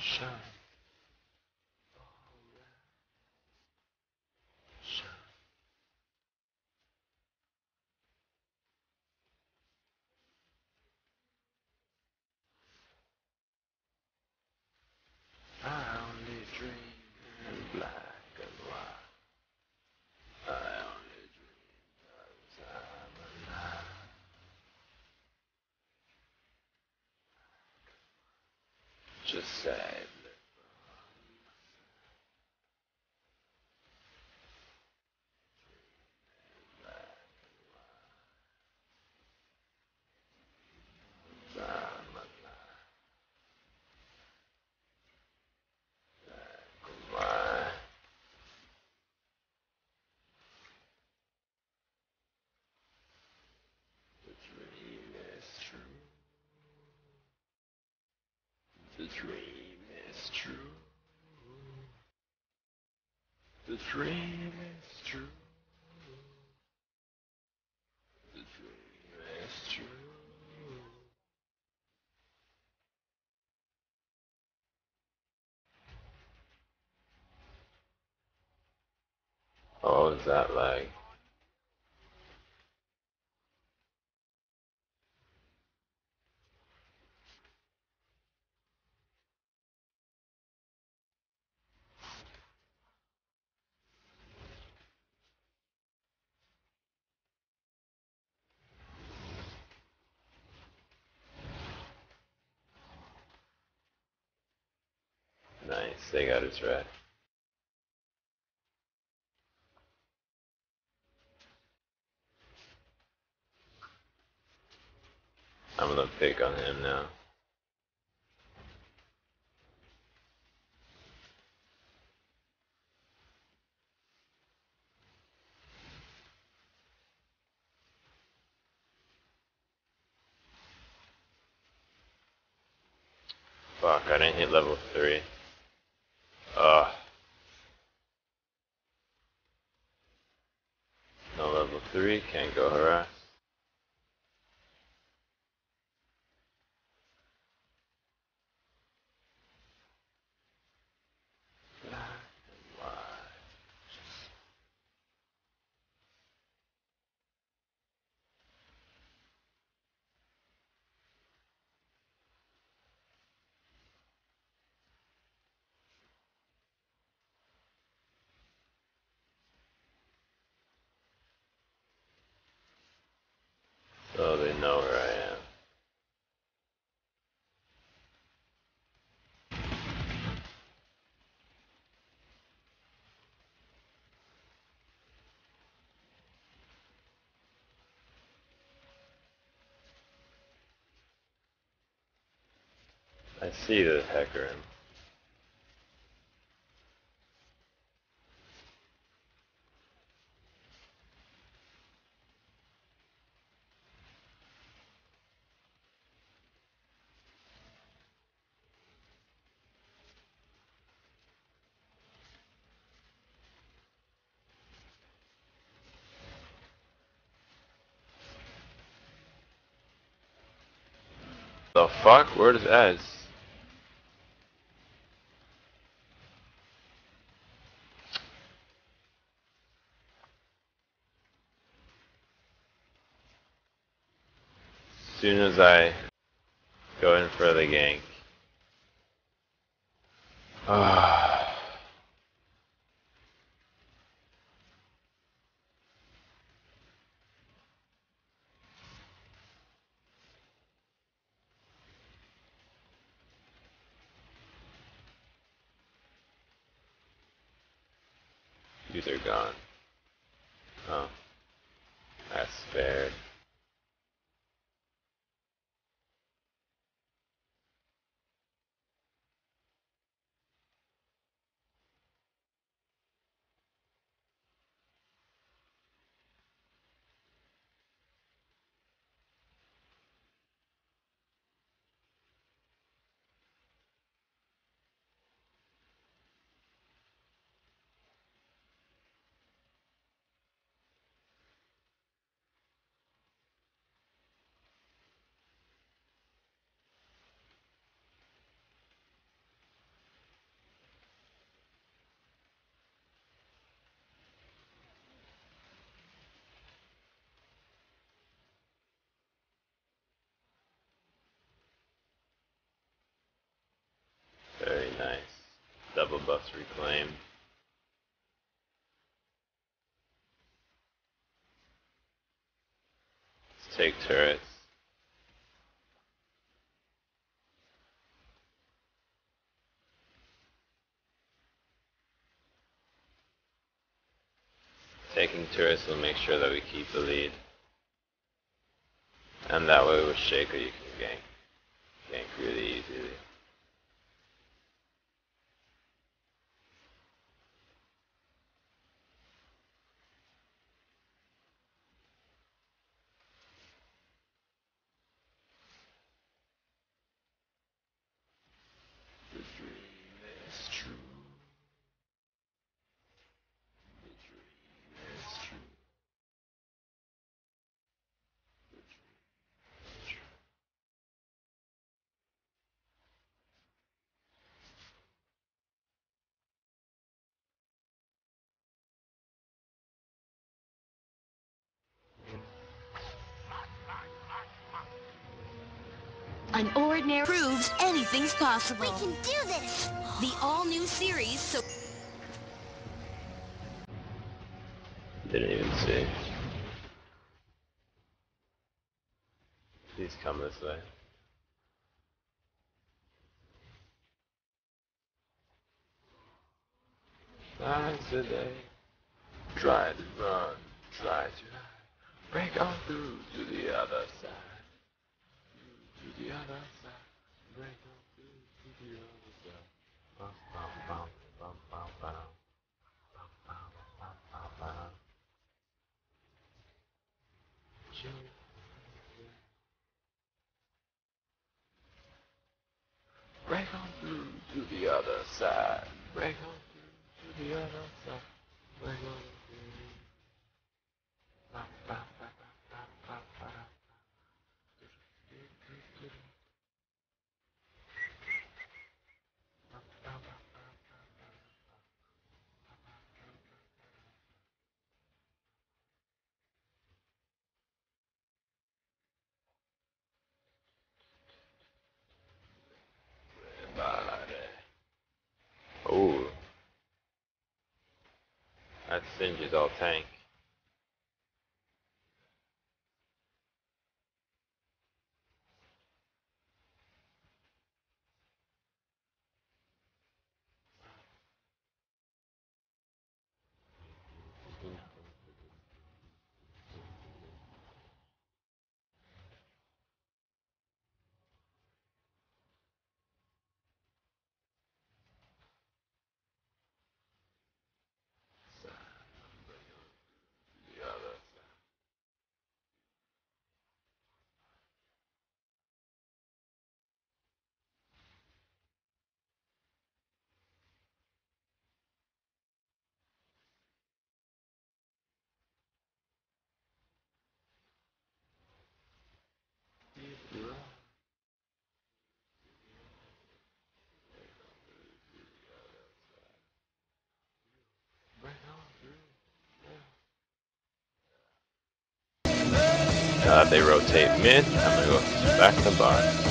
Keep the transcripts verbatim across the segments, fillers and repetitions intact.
Shine, shine. I only dream in black and white. I only dream 'cause I'm alive. Just say I'm alive. Why? The dream is true. The dream is true. The dream is true. The dream is true. Oh, is that like? Nice, they got it right. I'm gonna pick on him now. Fuck, I didn't hit level three. Ugh. No level three, can't go harass. So they know where I am. I see the Hecarim. The fuck? Where's Ez? As soon as I go in for the gank. Ah, these are gone. Oh, I spared. level buffs reclaimed. Let's take turrets. Taking turrets will make sure that we keep the lead. And that way with Shaco you can gank. Gank really easily. The dream is true. The dream is true. The dream is true. An ordinary proves anything's possible. We can do this! The all-new series, so... Didn't even see. Please come this way. Times a day. Try to run, try to hide. Break on through to the other side. To the other side. Break on through to the other side. Bum, bum, bum, bum, bum, bum. Bum, bum, bum, bum, bum. Chill. Break on through to the other side. Break on through to the other side. Break on through. Ba, ba, ba, ba, ba, ba, ba. Oh, that Singe is all tank. Uh, they rotate mid, I'm gonna go back to bot.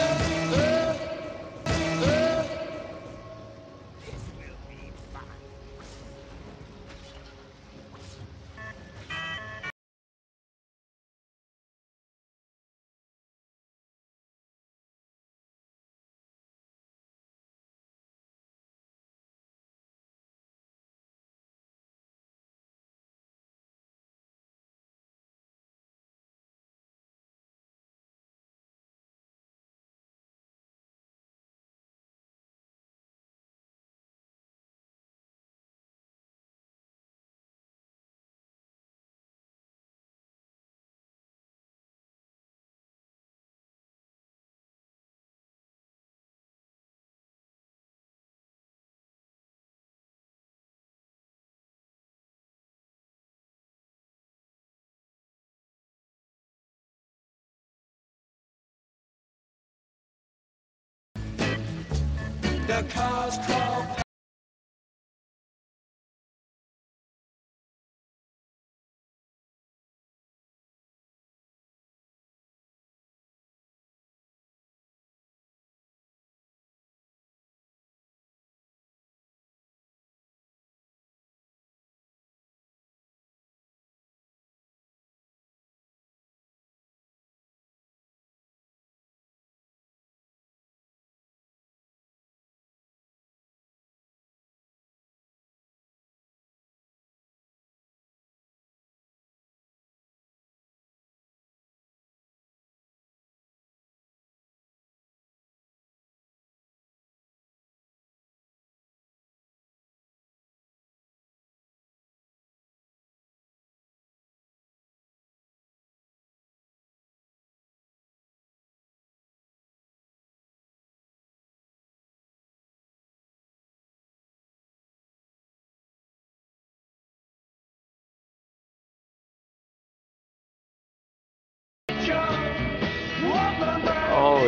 The cars crawl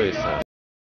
Luisa.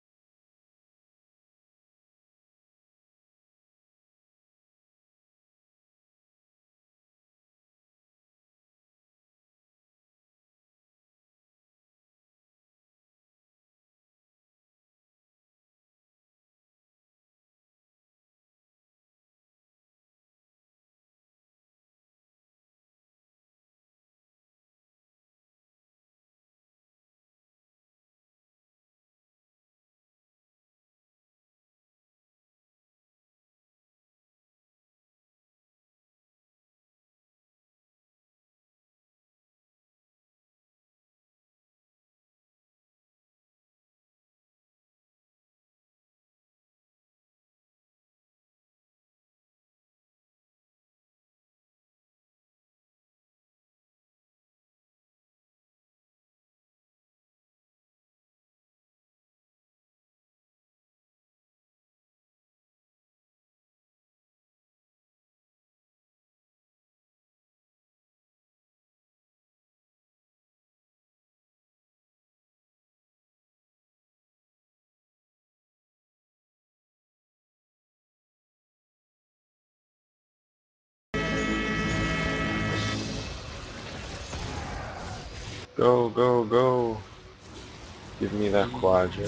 Go, go, go. Give me that quadra.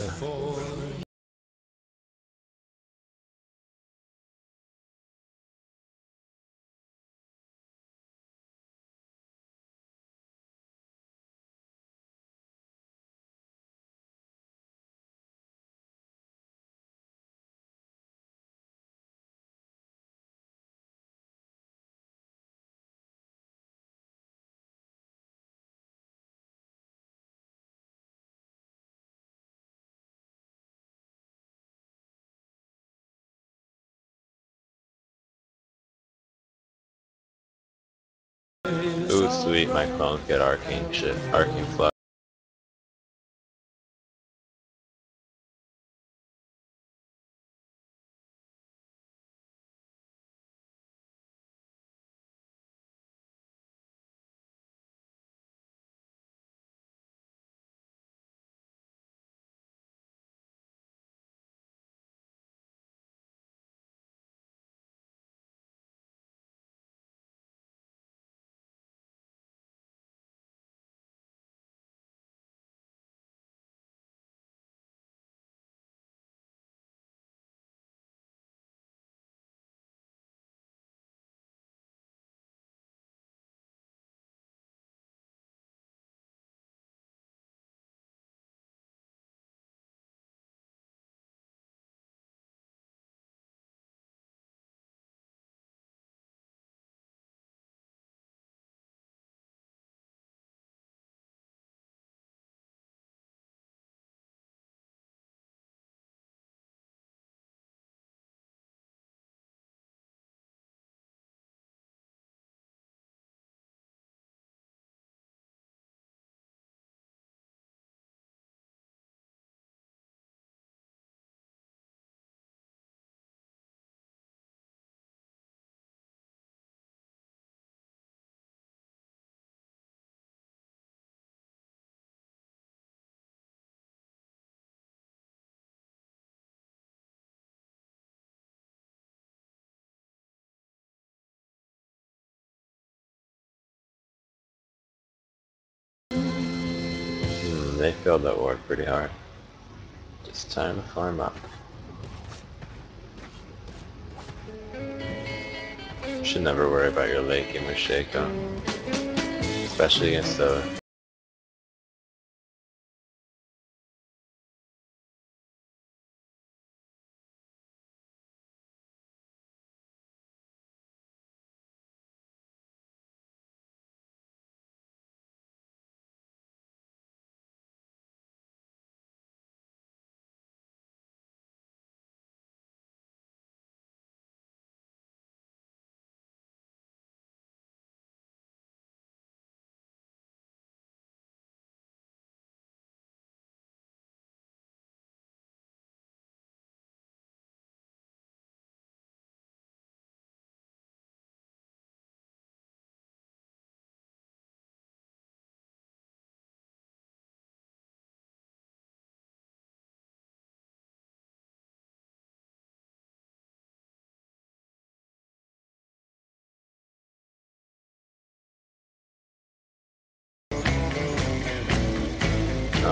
Ooh, sweet, my clones get arcane shit. Arcane flood. Hmm, they failed that ward pretty hard. Just time to farm up. Should never worry about your late game with Shaco. Especially against the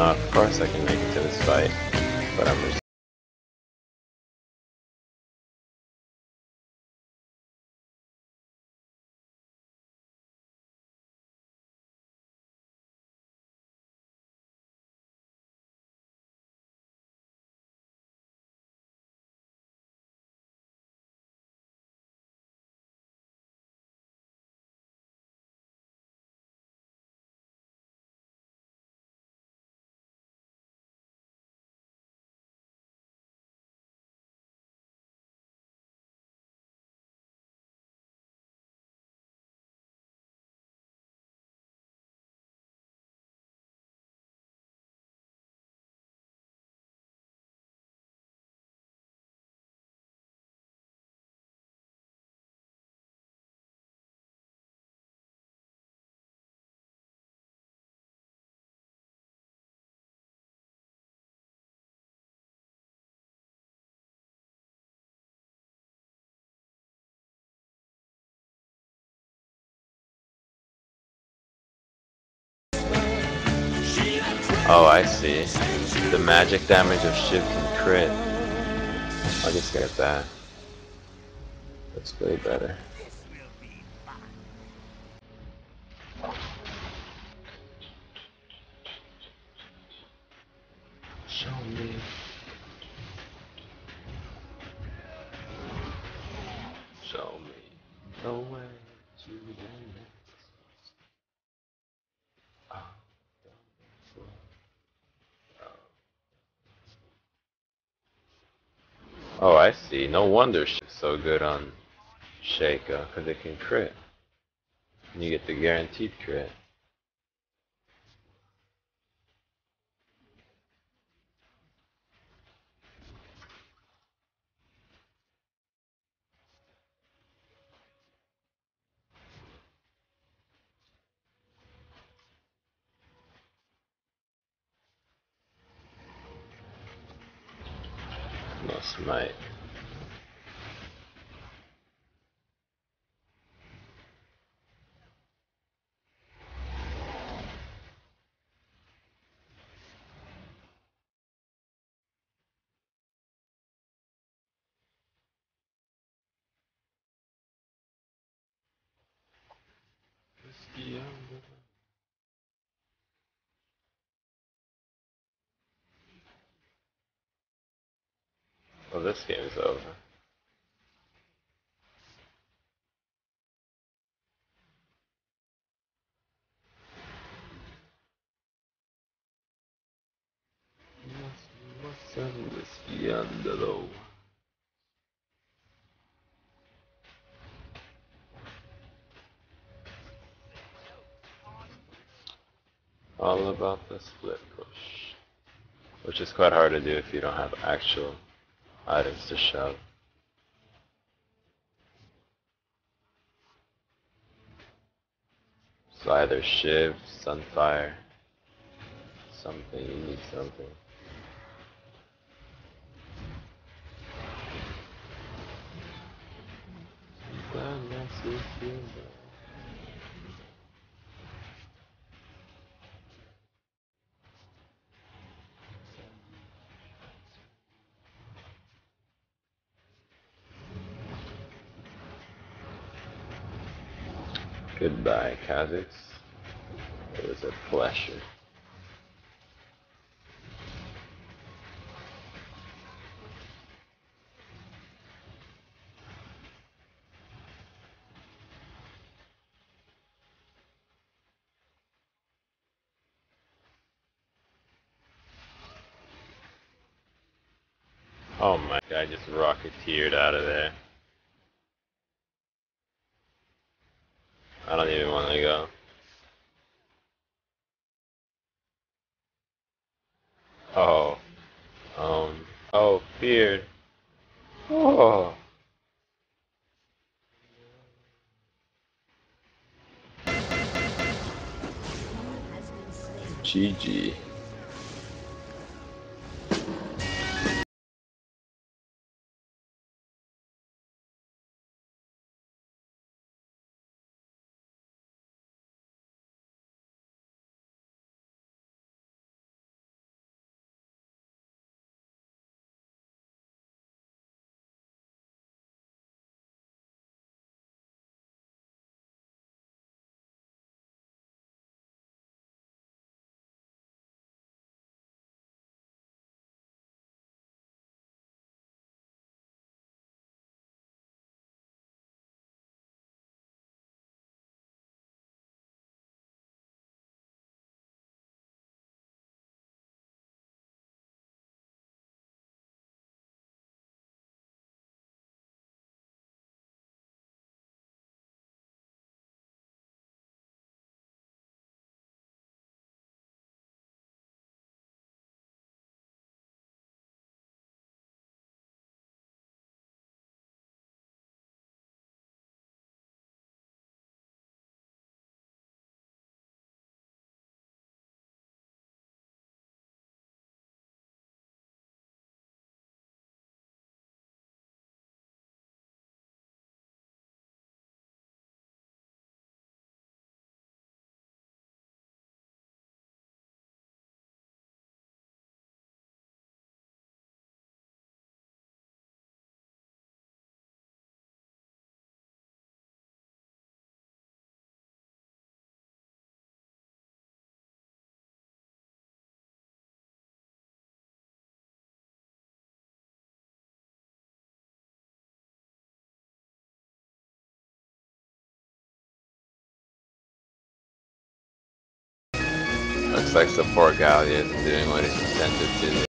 Uh, of course I can make it to this fight, but I'm just... Oh, I see. The magic damage of Shiv can crit. I'll just get that. That's way better. Show me. Show me the way to the next. Oh, oh, I see. No wonder she's so good on Sheikah, because it can crit. And you get the guaranteed crit. No smite. Whiskey on the... Well, this game is over. Must, must have whiskey on the low. All about the split push. Which is quite hard to do if you don't have actual items to shove. So either Shiv, Sunfire, something, you need something. Goodbye, Kha'Zix. It was a pleasure. Oh my god, I just rocketeered out of there. I don't even want to go. Oh. Um. Oh, feared. Oh. G G. looks like support Gallia isn't doing what it's intended to do.